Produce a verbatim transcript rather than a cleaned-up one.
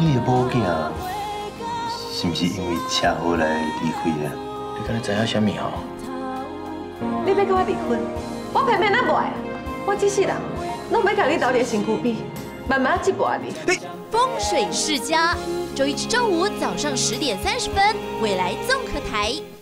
你的某囝是不是因为车祸来离开的？ 你敢知影啥物吼？ 你要跟我离婚，我偏偏咱不爱。我这世人拢要甲你斗阵身躯比，慢慢一步你。 风水世家，周一至周五早上十点三十分，未来综合台。